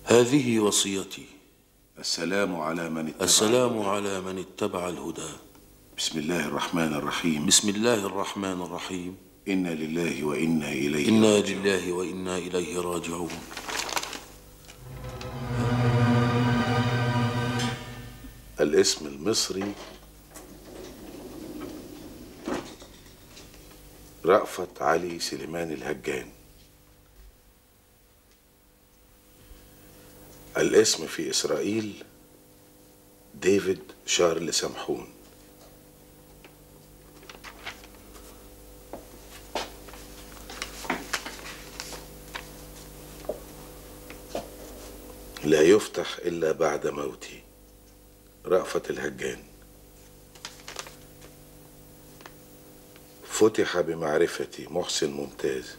هذه وصيتي. السلام على من اتبع الهدى. بسم الله الرحمن الرحيم. بسم الله الرحمن الرحيم. إنا لله وإنا إليه راجعون. الاسم المصري رأفت علي سليمان الهجان. الاسم في إسرائيل ديفيد شارل سمحون. لا يفتح إلا بعد موتي. رأفت الهجان. فتح بمعرفتي محسن ممتاز.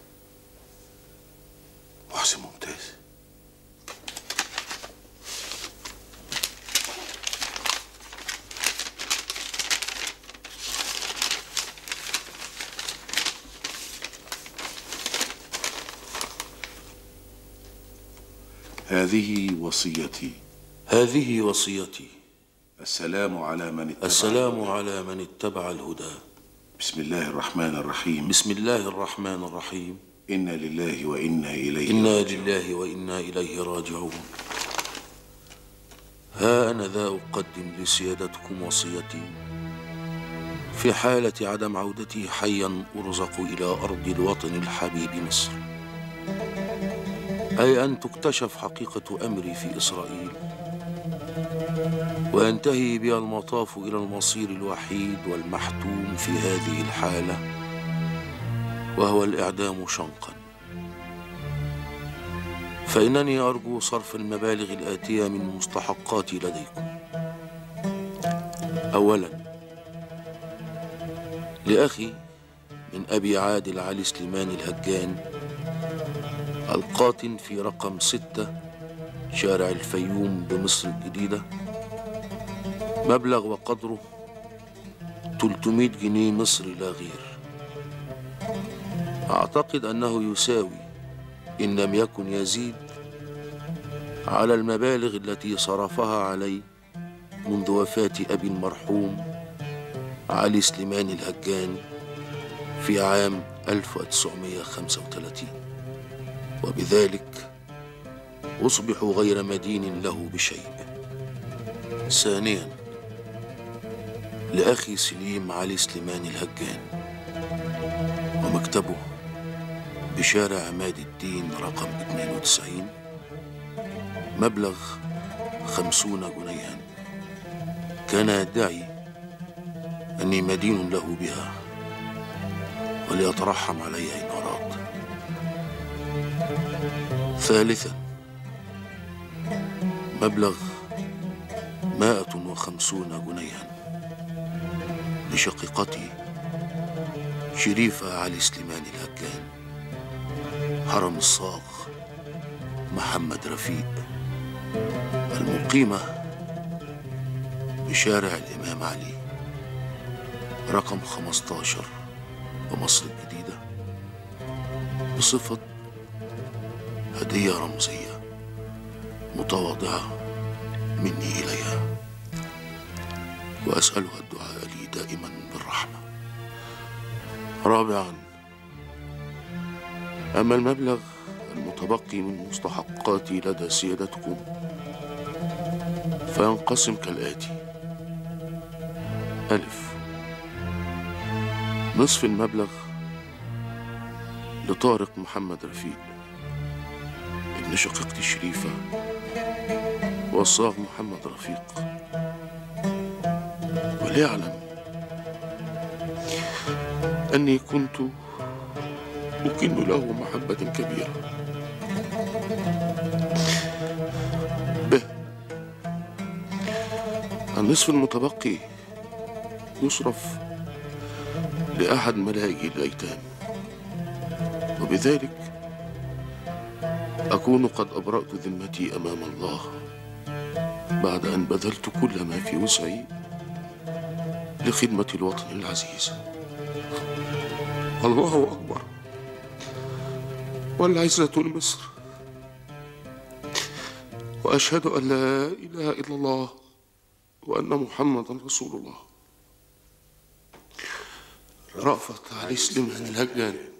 محسن ممتاز. هذه وصيتي. السلام على من اتبع الهدى. بسم الله الرحمن الرحيم. إنا لله وإنا إليه راجعون. ها أنا ذا أقدم لسيادتكم وصيتي في حالة عدم عودتي حيا أرزق إلى أرض الوطن الحبيب مصر، أي أن تكتشف حقيقة أمري في إسرائيل وينتهي بي المطاف إلى المصير الوحيد والمحتوم في هذه الحالة، وهو الإعدام شنقا. فإنني أرجو صرف المبالغ الآتية من مستحقاتي لديكم. أولا، لأخي من أبي عادل علي سليمان الهجان القاطن في رقم 6 شارع الفيوم بمصر الجديدة مبلغ وقدره 300 جنيه مصري لا غير. أعتقد أنه يساوي إن لم يكن يزيد على المبالغ التي صرفها علي منذ وفاة أبي المرحوم علي سليمان الهجان في عام 1935، وبذلك أصبح غير مدين له بشيء. ثانيا، لأخي سليم علي سليمان الهجان ومكتبه بشارع عماد الدين رقم 92 مبلغ 50 جنيها كان يدعي أني مدين له بها وليترحم علي إن أراد. ثالثا، مبلغ 150 جنيها لشقيقتي شريفة علي سليمان الهجان هرم الصاغ محمد رفيق المقيمة بشارع الإمام علي رقم 15 بمصر الجديدة بصفة هدية رمزية متواضعة مني إليها، وأسألها الدعاء لي دائما بالرحمة. رابعا، أما المبلغ المتبقي من مستحقاتي لدى سيادتكم فينقسم كالآتي: ألف، نصف المبلغ لطارق محمد رفيق ابن شقيقتي شريفة والصاغ محمد رفيق، وليعلم أني كنت أكن له محبة كبيرة. ب، النصف المتبقي يصرف لأحد ملاجئ الأيتام، وبذلك أكون قد أبرأت ذمتي أمام الله بعد أن بذلت كل ما في وسعي لخدمة الوطن العزيز. الله أكبر، والعزة لمصر. وأشهد أن لا إله إلا الله وأن محمدا رسول الله. رأفت علي سليمان الهجاني